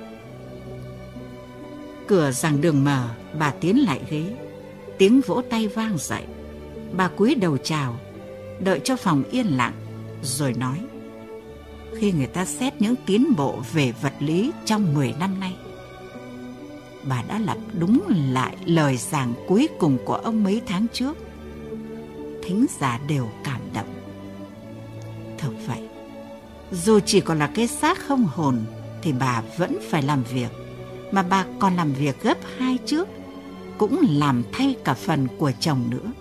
Cửa giảng đường mở, bà tiến lại ghế. Tiếng vỗ tay vang dậy. Bà cúi đầu chào, đợi cho phòng yên lặng, rồi nói, khi người ta xét những tiến bộ về vật lý trong 10 năm nay, bà đã lặp đúng lại lời giảng cuối cùng của ông mấy tháng trước. Thính giả đều cảm động. Thực vậy, dù chỉ còn là cái xác không hồn, thì bà vẫn phải làm việc, mà bà còn làm việc gấp 2 trước, cũng làm thay cả phần của chồng nữa.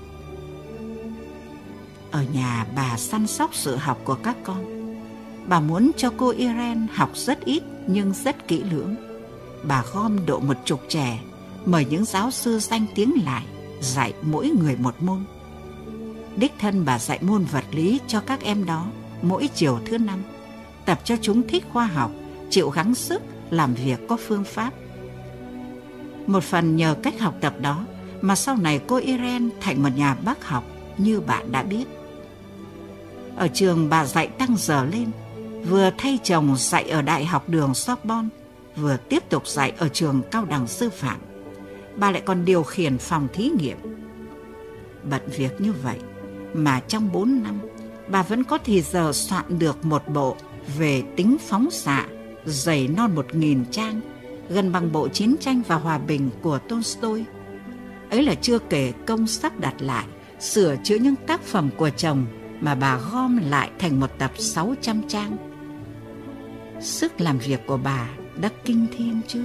Ở nhà bà săn sóc sự học của các con. Bà muốn cho cô Irene học rất ít nhưng rất kỹ lưỡng. Bà gom độ 10 trẻ, mời những giáo sư danh tiếng lại, dạy mỗi người một môn. Đích thân bà dạy môn vật lý cho các em đó mỗi chiều thứ 5, tập cho chúng thích khoa học, chịu gắng sức, làm việc có phương pháp. Một phần nhờ cách học tập đó mà sau này cô Irene thành một nhà bác học như bạn đã biết. Ở trường bà dạy tăng giờ lên, vừa thay chồng dạy ở Đại học đường Sorbonne, vừa tiếp tục dạy ở trường cao đẳng sư phạm. Bà lại còn điều khiển phòng thí nghiệm. Bận việc như vậy mà trong 4 năm, bà vẫn có thì giờ soạn được một bộ về tính phóng xạ dày non 1000 trang, gần bằng bộ Chiến tranh và Hòa bình của Tolstoy. Ấy là chưa kể công sắp đặt lại, sửa chữa những tác phẩm của chồng mà bà gom lại thành một tập 600 trang. Sức làm việc của bà đã kinh thiên chưa?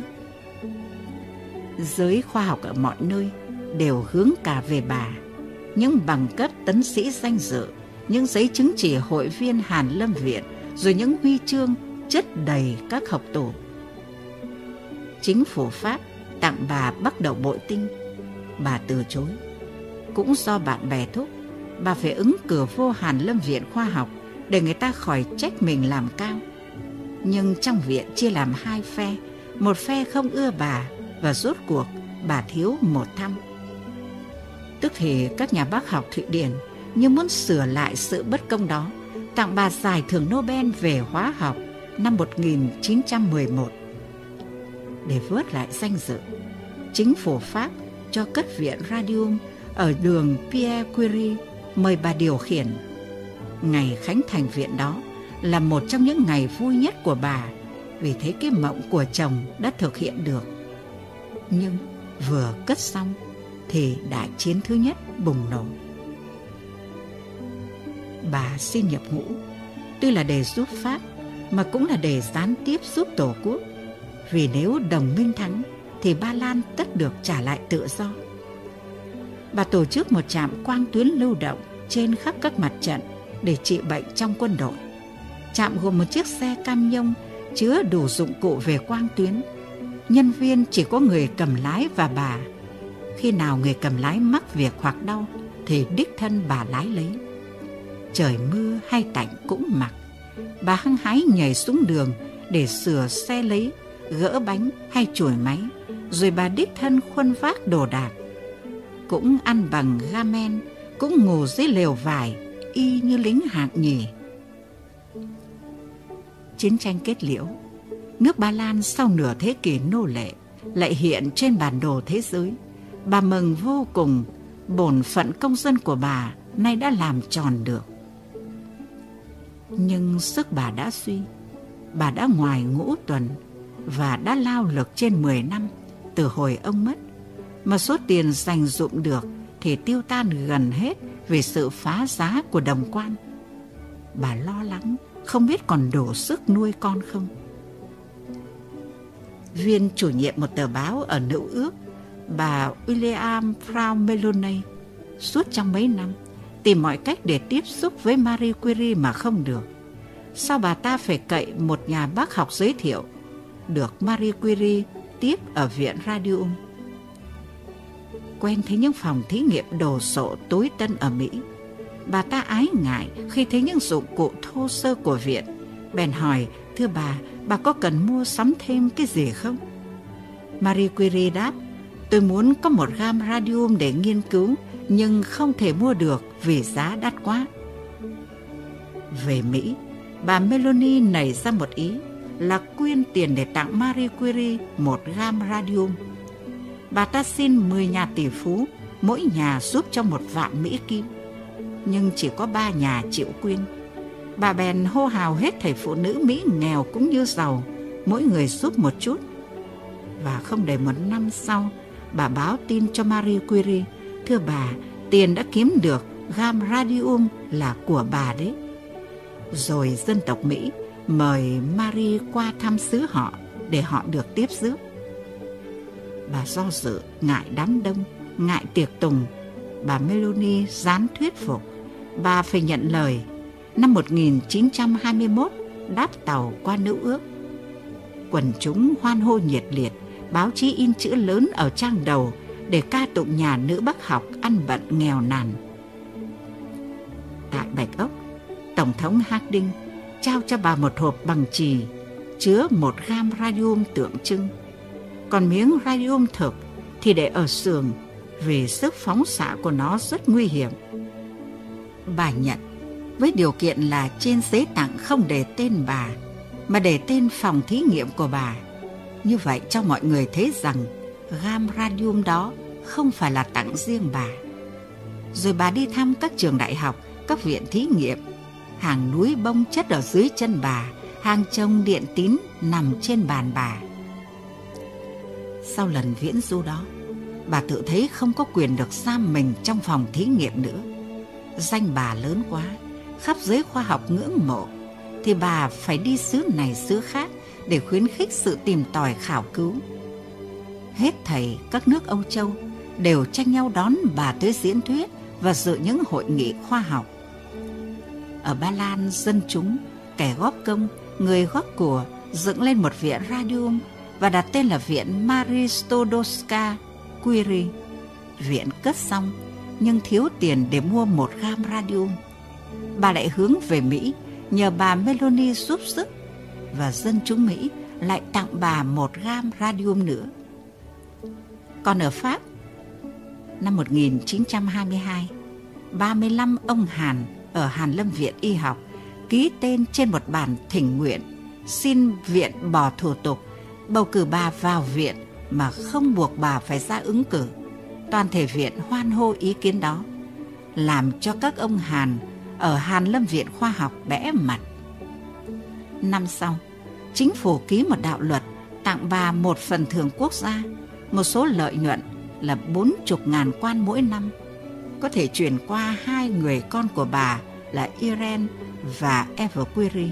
Giới khoa học ở mọi nơi đều hướng cả về bà. Những bằng cấp tấn sĩ danh dự, những giấy chứng chỉ hội viên Hàn Lâm Viện, rồi những huy chương chất đầy các hộc tủ. Chính phủ Pháp tặng bà Bắc Đẩu Bội Tinh, bà từ chối. Cũng do bạn bè thúc, bà phải ứng cử vô Hàn Lâm Viện Khoa học để người ta khỏi trách mình làm cao. Nhưng trong viện chia làm hai phe, một phe không ưa bà và rốt cuộc bà thiếu một thăm. Tức thì các nhà bác học Thụy Điển như muốn sửa lại sự bất công đó, tặng bà giải thưởng Nobel về hóa học năm 1911. Để vớt lại danh dự, chính phủ Pháp cho cất viện Radium ở đường Pierre Curie mời bà điều khiển. Ngày khánh thành viện đó là một trong những ngày vui nhất của bà, vì thế cái mộng của chồng đã thực hiện được. Nhưng vừa cất xong thì đại chiến thứ nhất bùng nổ. Bà xin nhập ngũ, tuy là để giúp Pháp mà cũng là để gián tiếp giúp Tổ quốc. Vì nếu đồng minh thắng thì Ba Lan tất được trả lại tự do. Bà tổ chức một trạm quang tuyến lưu động trên khắp các mặt trận để trị bệnh trong quân đội. Trạm gồm một chiếc xe cam nhông chứa đủ dụng cụ về quang tuyến. Nhân viên chỉ có người cầm lái và bà. Khi nào người cầm lái mắc việc hoặc đau thì đích thân bà lái lấy. Trời mưa hay tạnh cũng mặc. Bà hăng hái nhảy xuống đường để sửa xe lấy, gỡ bánh hay chổi máy, rồi bà đích thân khuân vác đồ đạc. Cũng ăn bằng ga men, cũng ngủ dưới lều vải, y như lính hạng nhì. Chiến tranh kết liễu, nước Ba Lan sau nửa thế kỷ nô lệ lại hiện trên bản đồ thế giới. Bà mừng vô cùng, bổn phận công dân của bà nay đã làm tròn được. Nhưng sức bà đã suy. Bà đã ngoài ngũ tuần và đã lao lực trên 10 năm từ hồi ông mất, mà số tiền dành dụm được thì tiêu tan gần hết vì sự phá giá của đồng quan. Bà lo lắng không biết còn đủ sức nuôi con không. Viên chủ nhiệm một tờ báo ở Nữ Ước, bà William Brown Meloney, suốt trong mấy năm tìm mọi cách để tiếp xúc với Marie Curie mà không được. Sao bà ta phải cậy một nhà bác học giới thiệu, được Marie Curie tiếp ở viện Radium. Quen thấy những phòng thí nghiệm đồ sộ tối tân ở Mỹ, bà ta ái ngại khi thấy những dụng cụ thô sơ của viện, bèn hỏi: "Thưa bà có cần mua sắm thêm cái gì không?" Marie Curie đáp: "Tôi muốn có một gam radium để nghiên cứu, nhưng không thể mua được vì giá đắt quá." Về Mỹ, bà Meloni nảy ra một ý là quyên tiền để tặng Marie Curie một gam radium. Bà ta xin 10 nhà tỷ phú, mỗi nhà giúp cho 1.000.000 Mỹ Kim. Nhưng chỉ có 3 nhà chịu quyên. Bà bèn hô hào hết thảy phụ nữ Mỹ nghèo cũng như giàu, mỗi người giúp một chút. Và không đầy 1 năm sau, bà báo tin cho Marie Curie: "Thưa bà, tiền đã kiếm được, gam radium là của bà đấy." Rồi dân tộc Mỹ mời Marie qua thăm xứ họ để họ được tiếp rước. Bà do dự, ngại đám đông, ngại tiệc tùng. Bà Meloni ráng thuyết phục. Bà phải nhận lời. Năm 1921, đáp tàu qua Nữ Ước. Quần chúng hoan hô nhiệt liệt, báo chí in chữ lớn ở trang đầu để ca tụng nhà nữ bác học ăn bận nghèo nàn. Tại Bạch Ốc, Tổng thống Harding trao cho bà một hộp bằng chì chứa 1 gam radium tượng trưng. Còn miếng radium thực thì để ở xưởng vì sức phóng xạ của nó rất nguy hiểm. Bà nhận với điều kiện là trên giấy tặng không để tên bà mà để tên phòng thí nghiệm của bà. Như vậy cho mọi người thấy rằng gam radium đó không phải là tặng riêng bà. Rồi bà đi thăm các trường đại học, các viện thí nghiệm. Hàng núi bông chất ở dưới chân bà, hàng chông điện tín nằm trên bàn bà. Sau lần viễn du đó, bà tự thấy không có quyền được giam mình trong phòng thí nghiệm nữa. Danh bà lớn quá, khắp giới khoa học ngưỡng mộ, thì bà phải đi xứ này xứ khác để khuyến khích sự tìm tòi khảo cứu. Hết thảy các nước Âu Châu đều tranh nhau đón bà tới diễn thuyết và dự những hội nghị khoa học. Ở Ba Lan, dân chúng, kẻ góp công, người góp của dựng lên một viện radium và đặt tên là Viện Marie Sklodowska Curie. Viện cất xong nhưng thiếu tiền để mua 1 gam radium. Bà lại hướng về Mỹ nhờ bà Meloni giúp sức, và dân chúng Mỹ lại tặng bà 1 gam radium nữa. Còn ở Pháp, năm 1922, 35 ông Hàn ở Hàn Lâm Viện Y học ký tên trên một bản thỉnh nguyện xin viện bỏ thủ tục bầu cử bà vào viện mà không buộc bà phải ra ứng cử. Toàn thể viện hoan hô ý kiến đó, làm cho các ông Hàn ở Hàn Lâm Viện Khoa học bẽ mặt. Năm sau, chính phủ ký một đạo luật tặng bà một phần thưởng quốc gia, một số lợi nhuận là 40.000 quan mỗi năm, có thể chuyển qua 2 người con của bà là Irene và Eva Curie.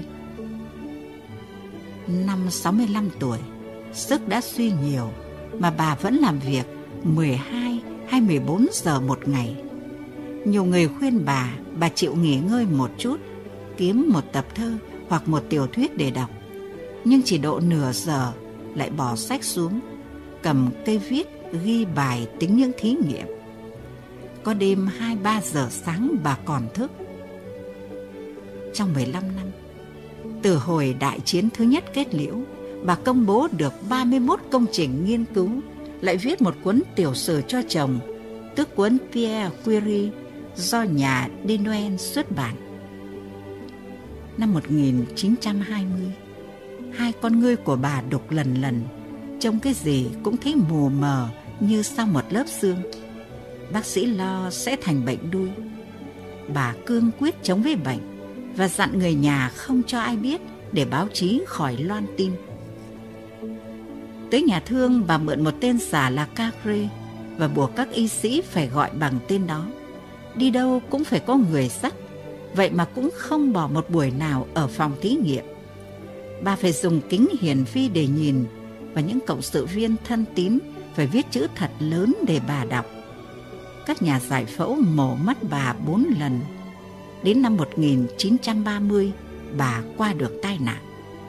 Năm 65 tuổi, sức đã suy nhiều mà bà vẫn làm việc 12 hay 14 giờ một ngày. Nhiều người khuyên bà chịu nghỉ ngơi một chút, kiếm một tập thơ hoặc một tiểu thuyết để đọc. Nhưng chỉ độ nửa giờ lại bỏ sách xuống, cầm cây viết ghi bài tính những thí nghiệm. Có đêm 2-3 giờ sáng bà còn thức. Trong 15 năm, từ hồi đại chiến thứ nhất kết liễu, bà công bố được 31 công trình nghiên cứu, lại viết một cuốn tiểu sử cho chồng, tức cuốn Pierre Curie, do nhà Denouin xuất bản. Năm 1920, 2 con ngươi của bà đục lần lần, trông cái gì cũng thấy mù mờ như sau một lớp xương. Bác sĩ lo sẽ thành bệnh đuôi. Bà cương quyết chống với bệnh và dặn người nhà không cho ai biết để báo chí khỏi loan tin. Tới nhà thương, bà mượn một tên giả là Cagre và buộc các y sĩ phải gọi bằng tên đó. Đi đâu cũng phải có người dắt, vậy mà cũng không bỏ một buổi nào ở phòng thí nghiệm. Bà phải dùng kính hiển vi để nhìn, và những cộng sự viên thân tín phải viết chữ thật lớn để bà đọc. Các nhà giải phẫu mổ mắt bà 4 lần. Đến năm 1930, bà qua được tai nạn.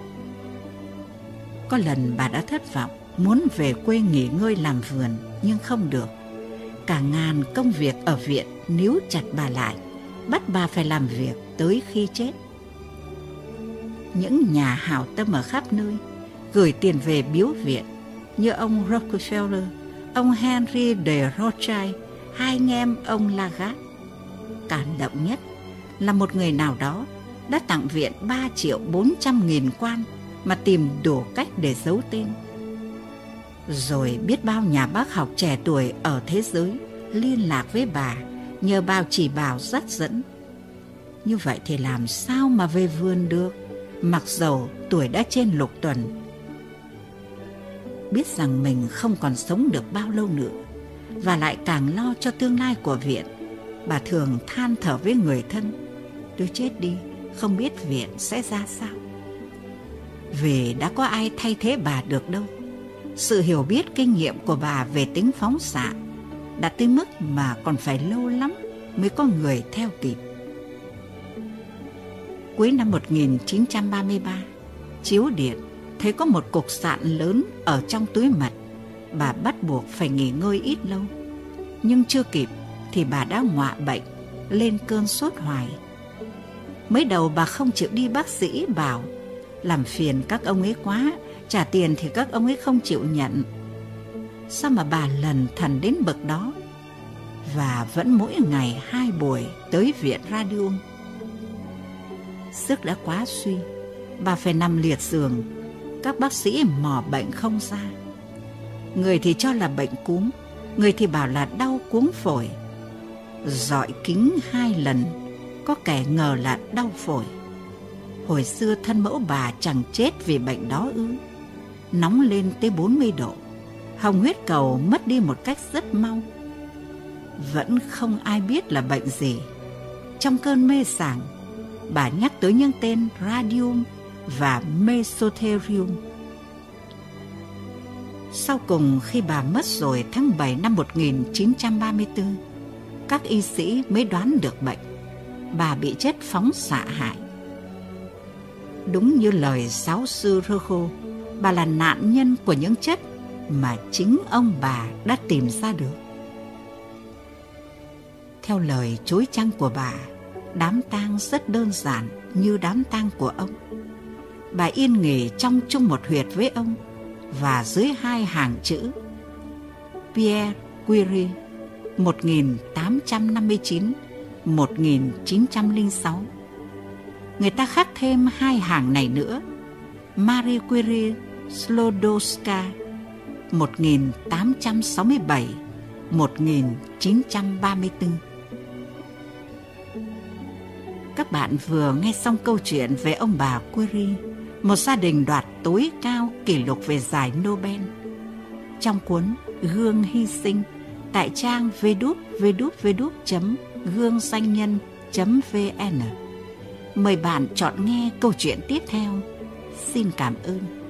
Có lần bà đã thất vọng, muốn về quê nghỉ ngơi làm vườn, nhưng không được. Cả ngàn công việc ở viện níu chặt bà lại, bắt bà phải làm việc tới khi chết. Những nhà hảo tâm ở khắp nơi gửi tiền về biếu viện, như ông Rockefeller, ông Henry de Rothschild, 2 anh em ông Lagarde. Cảm động nhất là một người nào đó đã tặng viện 3.400.000 quan mà tìm đủ cách để giấu tên. Rồi biết bao nhà bác học trẻ tuổi ở thế giới liên lạc với bà, nhờ bà chỉ bảo dắt dẫn. Như vậy thì làm sao mà về vườn được, mặc dầu tuổi đã trên lục tuần. Biết rằng mình không còn sống được bao lâu nữa, và lại càng lo cho tương lai của viện, bà thường than thở với người thân: tôi chết đi, không biết viện sẽ ra sao. Vì đã có ai thay thế bà được đâu. Sự hiểu biết kinh nghiệm của bà về tính phóng xạ đã tới mức mà còn phải lâu lắm mới có người theo kịp. Cuối năm 1933, chiếu điện thấy có một cục sạn lớn ở trong túi mật. Bà bắt buộc phải nghỉ ngơi ít lâu. Nhưng chưa kịp thì bà đã ngọa bệnh, lên cơn sốt hoài. Mới đầu bà không chịu đi bác sĩ, bảo làm phiền các ông ấy quá, trả tiền thì các ông ấy không chịu nhận. Sao mà bà lần thần đến bậc đó, và vẫn mỗi ngày 2 buổi tới viện radium. Sức đã quá suy, bà phải nằm liệt giường. Các bác sĩ mò bệnh không ra. Người thì cho là bệnh cúm, người thì bảo là đau cuống phổi. Dọi kính 2 lần, có kẻ ngờ là đau phổi. Hồi xưa thân mẫu bà chẳng chết vì bệnh đó ư? Nóng lên tới 40 độ, hồng huyết cầu mất đi một cách rất mau. Vẫn không ai biết là bệnh gì. Trong cơn mê sảng, bà nhắc tới những tên radium và mesotherium. Sau cùng khi bà mất rồi tháng 7 năm 1934, các y sĩ mới đoán được bệnh. Bà bị chất phóng xạ hại. Đúng như lời giáo sư Rojo, bà là nạn nhân của những chất mà chính ông bà đã tìm ra được. Theo lời chối chăng của bà, đám tang rất đơn giản như đám tang của ông. Bà yên nghỉ trong chung một huyệt với ông và dưới hai hàng chữ Pierre Curie 1859-1906. Người ta khắc thêm hai hàng này nữa: Marie Curie Sklodowska 1867-1934. Các bạn vừa nghe xong câu chuyện về ông bà Curie, một gia đình đoạt tối cao kỷ lục về giải Nobel, trong cuốn Gương hy sinh tại trang www.gương doanh nhân.vn. Mời bạn chọn nghe câu chuyện tiếp theo. Xin cảm ơn.